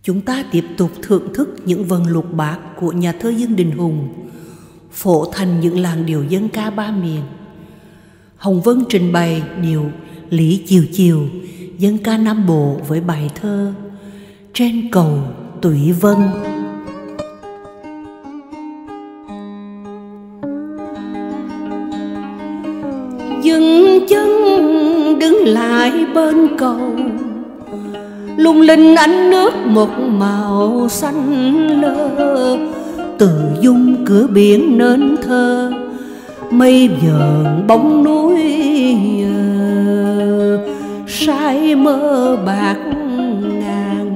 Chúng ta tiếp tục thưởng thức những vần lục bát của nhà thơ Dương Đình Hùng, phổ thành những làn điệu dân ca ba miền. Hồng Vân trình bày điệu Lý Chiều Chiều, dân ca Nam Bộ với bài thơ Trên Cầu Tùy Vân. Dừng chân đứng lại bên cầu, lung linh ánh nước một màu xanh lơ, tự dung cửa biển nên thơ, mây vờn bóng núi say mơ bạc ngàn.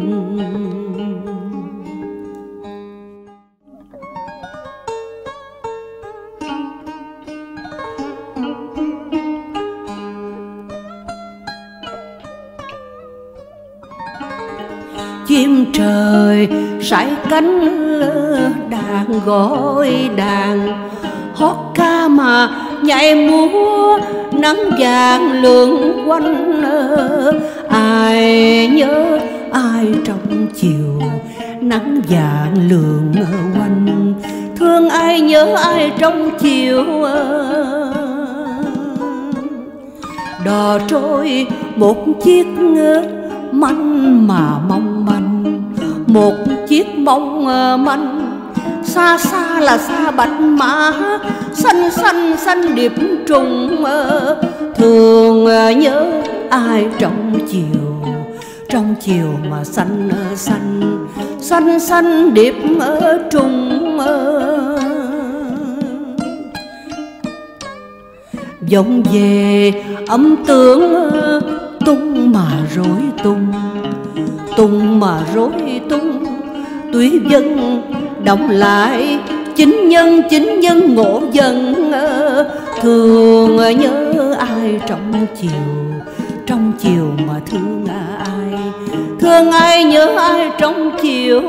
Chim trời sải cánh đàn gọi đàn, hót ca mà nhảy múa nắng vàng lượn quanh. Ai nhớ ai trong chiều nắng vàng lượn quanh, thương ai nhớ ai trong chiều. Đò trôi một chiếc manh mà mong manh, một chiếc mong manh. Xa xa là xa bạch mã, xanh xanh xanh điệp trùng. Thường nhớ ai trong chiều mà xanh xanh xanh xanh điệp trùng. Vọng về âm tướng tung mà rối tung, tung mà rối tung. Tuy dân đọc lại chính nhân ngộ dân. Thường nhớ ai trong chiều mà thương ai, thương ai nhớ ai trong chiều.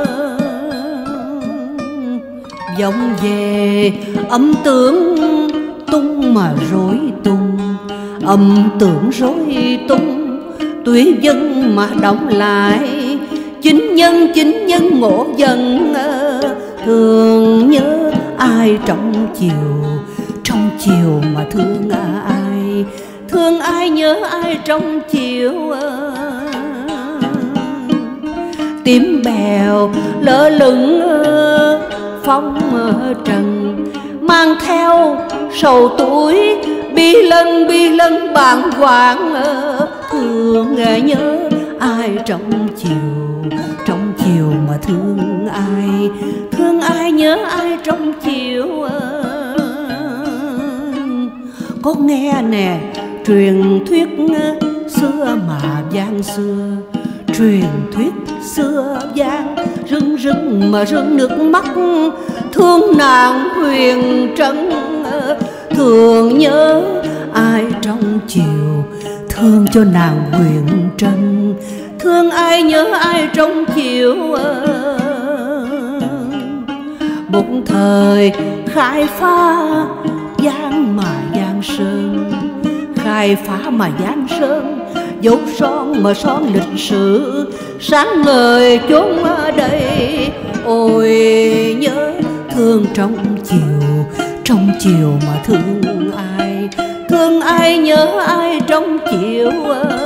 Vọng về âm tưởng tung mà rối tung, âm tưởng rối tung. Tuy dân mà đọc lại chính nhân ngộ dân. Thường nhớ ai trong chiều mà thương ai, thương ai nhớ ai trong chiều. Tím bèo lơ lửng phong trần, mang theo sầu tuổi bi lân bàng hoàng. Thường nhớ ai trong chiều mà thương ai nhớ ai trong chiều. Có nghe nè truyền thuyết xưa mà vang xưa, truyền thuyết xưa vang rưng rưng mà rưng nước mắt. Thương nàng Huyền Trân, thường nhớ ai trong chiều, thương cho nàng Huyền Trân. Thương ai nhớ ai trong chiều. Một thời khai phá giang mà giang sơn, khai phá mà giang sơn. Dấu son mà son lịch sử, sáng ngời chốn đây. Ôi nhớ thương trong chiều mà thương ai nhớ ai trong chiều.